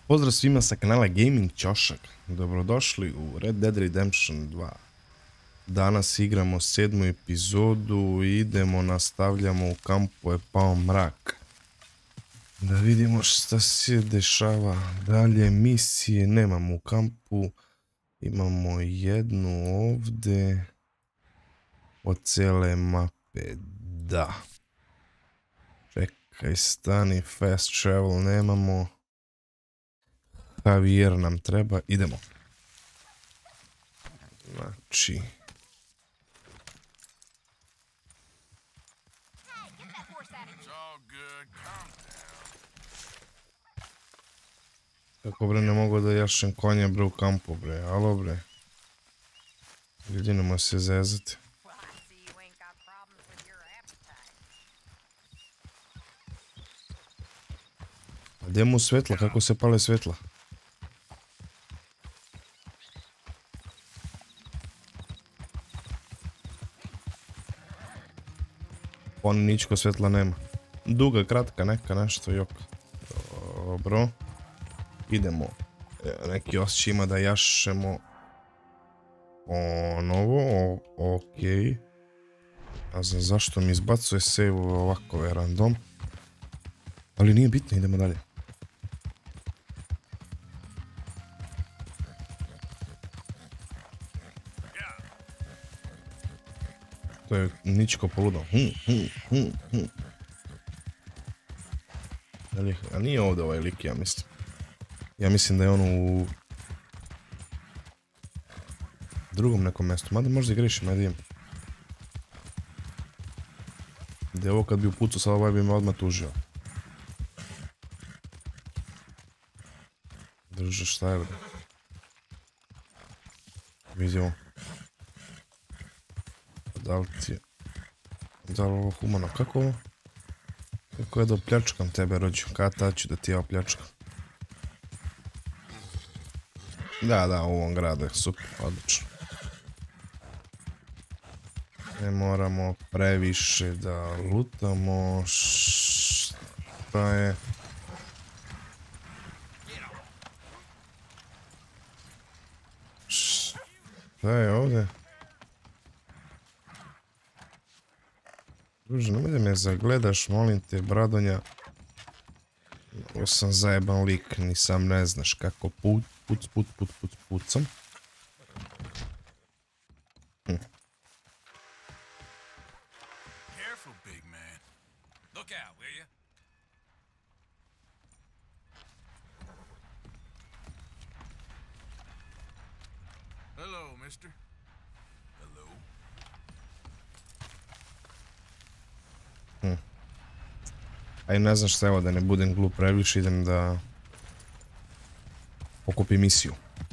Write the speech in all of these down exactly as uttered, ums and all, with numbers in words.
Pozdrav svima sa kanala Gaming Ćošak. Dobrodošli u Red Dead Redemption dva. Danas igramo sedmu epizodu i idemo, nastavljamo u kampu, je pao mrak. Da vidimo šta se dešava dalje. Misije nemamo u kampu. Imamo jednu ovdje. Od cijele mape, da. Čekaj, stani, fast travel nemamo. Javier nam treba, idemo. Znači... Kako bre, ne mogu da jašem konja bre u kampu bre, alo bre. Ljudi, nemoj se zezati. A gdje mu svetla, kako se pale svetla? On ničko svetla nema. Duga, kratka, neka, nešto, jok. Dobro. Idemo. Neki osjećaj ima da jašemo onovo, okej. A znam zašto mi izbacuje save ovakove random. Ali nije bitno, idemo dalje. To je ničko poludao. Hm, hm, hm, hm. A nije ovdje ovaj lik, ja mislim. Ja mislim da je on u drugom nekom mjestu. Mada možda i grešim, ajde idem. Da je ovo kad bi upucao, sad ovaj bi me odmah tužio. Drže, šta je bre? Vidimo. Da li ti je... Da li ovo humano? Kako ovo? Kako je da opljačkam tebe, rođu? Kada ću da ti ja opljačkam? Da, da, u ovom gradu je super, odlično. Ne moramo previše da lutamo. Šta je? Šta je ovdje? Druže, nemoj da me zagledaš, molim te, Bradonja. Ovo sam zajeban lik, ni sam ne znaš kako put, puc, put, put, put, pucam. Hm. Hello, mister. Hello. Hm. Aj, ne znam šta, evo, da ne budem glup previše, idem da pokupim misiju.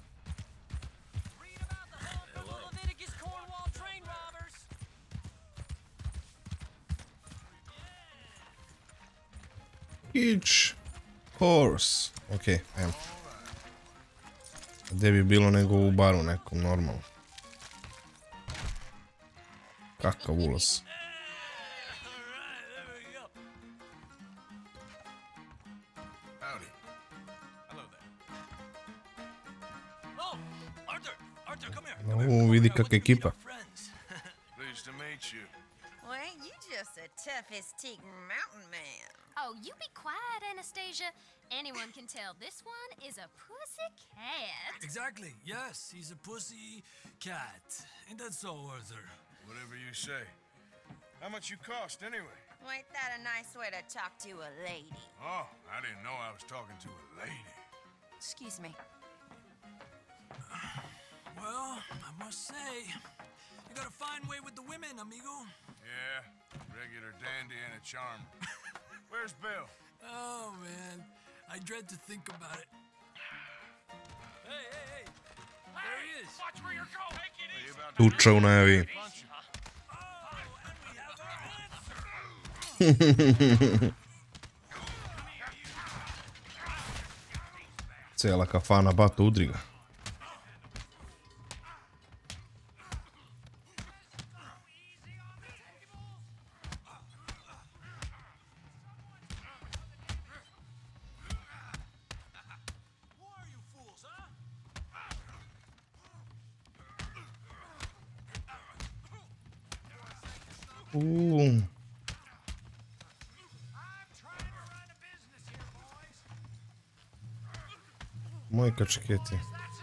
Each horse. Okej, okay, evo. Gdje bi bilo nego u baru nekom, normalno. Kakav ulaz. O, vidi kak ekipa. Oh, you be quiet, Anastasia. Anyone can tell this one is a pussy cat. Exactly, yes, he's a pussy cat. Ain't that so, Arthur? Whatever you say. How much you cost, anyway? Well, ain't that a nice way to talk to a lady? Oh, I didn't know I was talking to a lady. Excuse me. Well, I must say, you got a fine way with the women, amigo. Yeah, regular dandy and a charm. Where's Bill? Oh, man, I dread to think about it. Hey, hey, hey, there he is. Watch where you're going. Take it easy. Tuča u najavi. Oh, and we have our answer. Cijela kafana bata udriga. Uuu. Moji kačketi.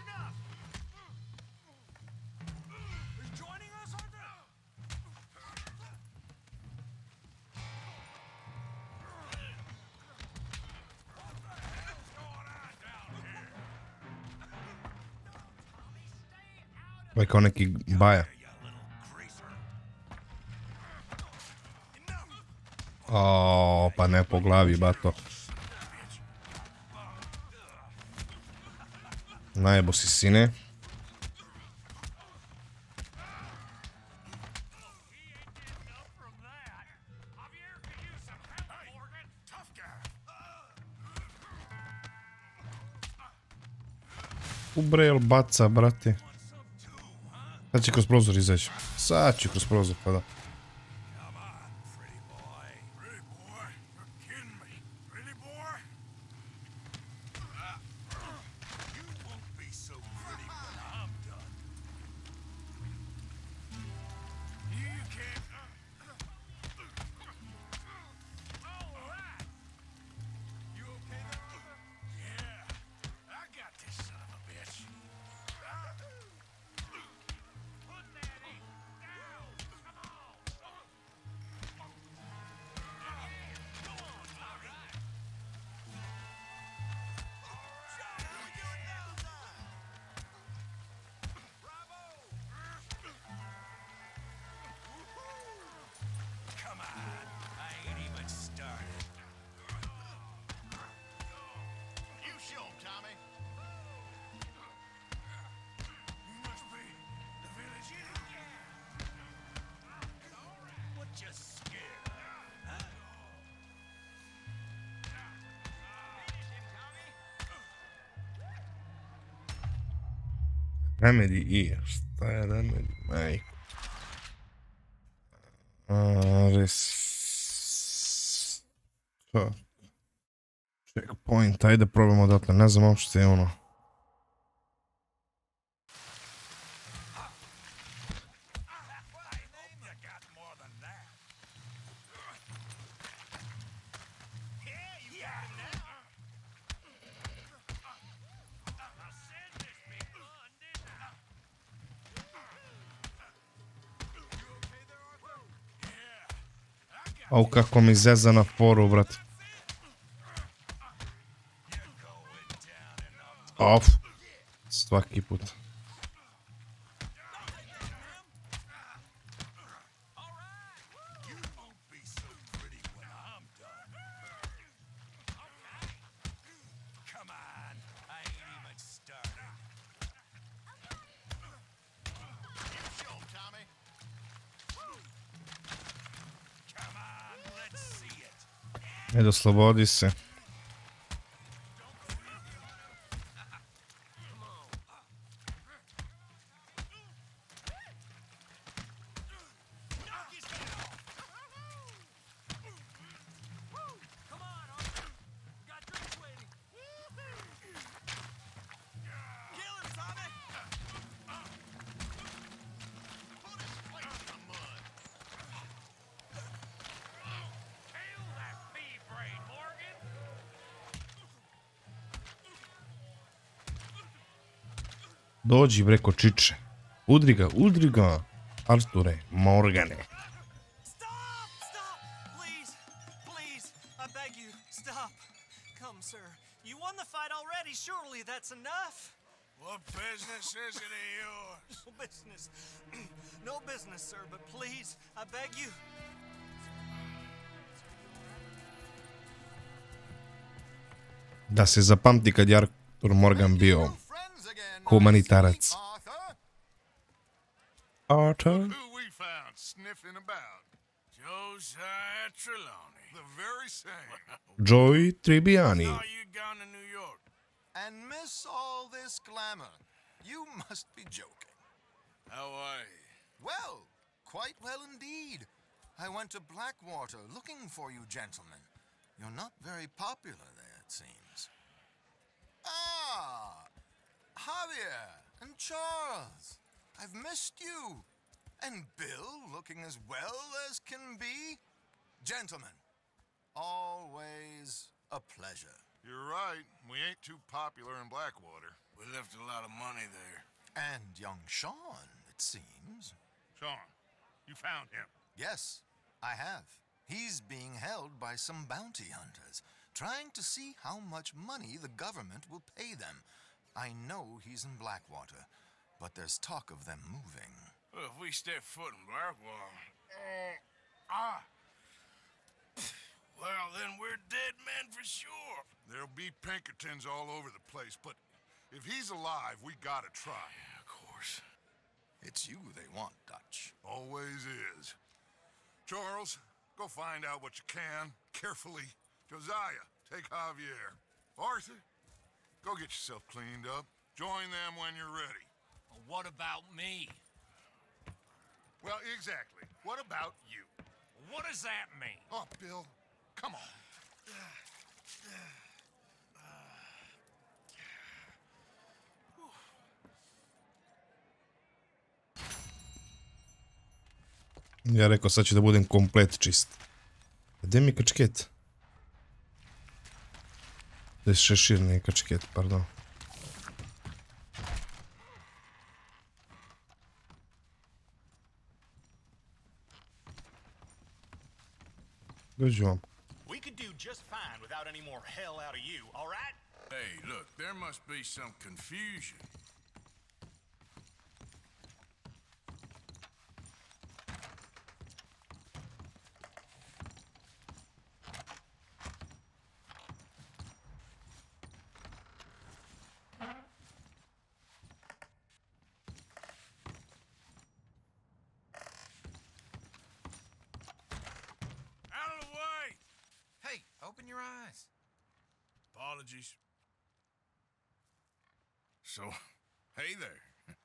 Ovaj kao neki baja. O, pa ne po glavi, bato. Najebo si, sine. Ubrel baca, brate. Sad će kroz prozor izaći. Sad će kroz prozor, pa da. Remedy i, šta je Remedy, majko. Res... Šta? Checkpoint, ajde probamo odatle, ne znam uopšte je ono. Au, kako mi zeza na foru, brat. Of. Svaki put. Ajde, oslobodi se. Dođi, breko, čiče. Udri ga, udri ga. Arture, Morgane. Stop! Stop! Please! Please! I beg you, stop! Come, sir. You won the fight already. Surely that's enough. What business is it of yours? No business. No business, sir, but please, I beg you. Da se zapamti kad je Artur Morgan bio humanitarac. Arthur? Who we found sniffing about? Josiah Trelawney. The very same. Joy Tribbiani. Saw you gone to New York. And miss all this glamour. You must be joking. How are you? Well, quite well indeed. I went to Blackwater looking for you gentlemen. You're not very popular there, it seems. Ah! Javier and Charles. I've missed you. And Bill looking as well as can be. Gentlemen, always a pleasure. You're right. We ain't too popular in Blackwater. We left a lot of money there. And young Sean, it seems. Sean, you found him. Yes, I have. He's being held by some bounty hunters, trying to see how much money the government will pay them. I know he's in Blackwater, but there's talk of them moving. Well, if we step foot in Blackwater... Uh, ah! Well, then we're dead men for sure. There'll be Pinkertons all over the place, but if he's alive, we gotta try. Yeah, of course. It's you they want, Dutch. Always is. Charles, go find out what you can, carefully. Josiah, take Javier. Arthur, go get yourself cleaned up. Join them when you're ready. Well, what about me? Well, exactly. What about you? What does that mean? Oh, Bill, come on. Ja rekao sad ću da budem komplet čist. Gdje mi je kačket? Gdje je šešir, nije kačket, pardon. Dođu vam. We could do just fine without any more hell out of you, all right? Hey, look, there must be some confusion. Apologies. So, hey there.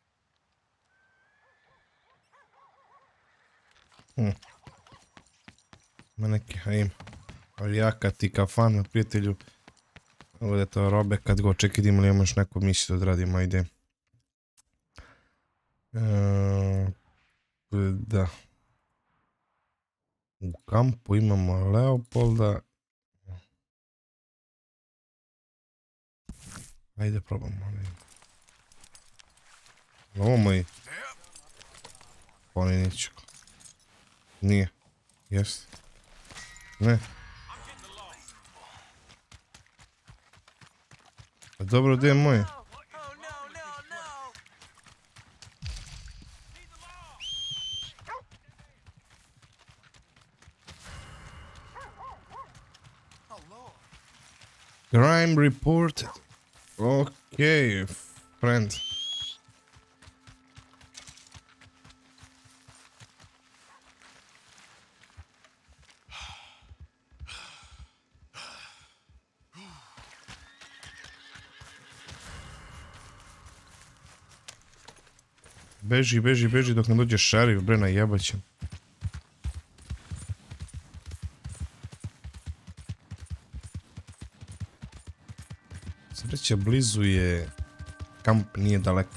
Hmm. Ima neki, hajim. Ali jaka ti kafan, prijatelju. Ovdje to robe kad go čekaj idemo li imamo još neku misiju da odradimo, ajde. E, da. U kampu imamo Leopolda. Ajde probamo. Ovo moj. Oni neću. Nije. Jesi. Ne. A dobro, gdje je moj? Crime reported. Okay, friend. Beži, beži, beži dok ne dođe šarif, bre, najebaće. Sreća, blizu je, kamp nije daleko.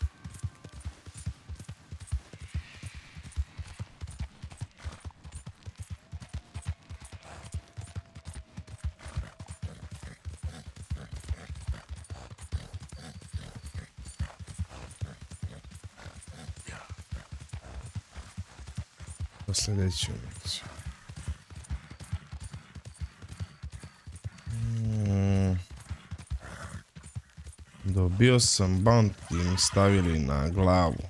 Sljedeću misiju. Hmm. Dobio sam bounty mi stavili na glavu.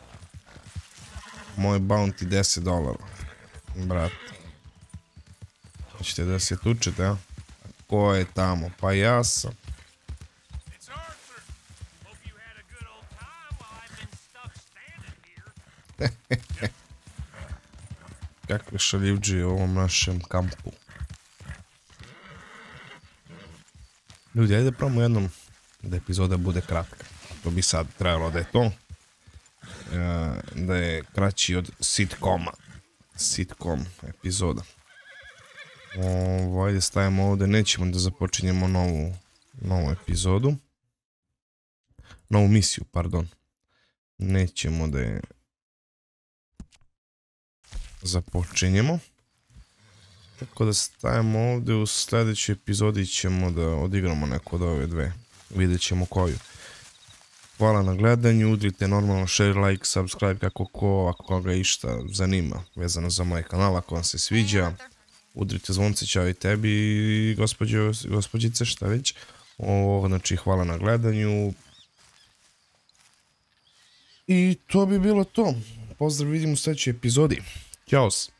Moj bounty deset dolara. Brate. Hoćete da se tučete, a? Ko je tamo? Pa ja sam. Kakve šaljivđe u ovom našem kampu. Ljudi, ajde probamo jednom da epizoda bude kratka. To bi sad trebalo da je to. E, da je kraći od sitcoma. Sitcom epizoda. Ovo, ajde stavimo ovdje. Nećemo da započinjemo novu, novu epizodu. Novu misiju, pardon. Nećemo da je započinjemo. Tako da stavimo ovdje, u sljedećoj epizodi ćemo da odigramo neku od ove dve. Vidjet ćemo koju. Hvala na gledanju, udrite normalno share, like, subscribe kako ko, ako koga išta zanima vezano za moj kanal, ako vam se sviđa. Udrite zvonce, čao i tebi, gospođo, gospođice, šta već. O, znači, hvala na gledanju. I to bi bilo to. Pozdrav, vidimo u sljedećoj epizodi. Ćao.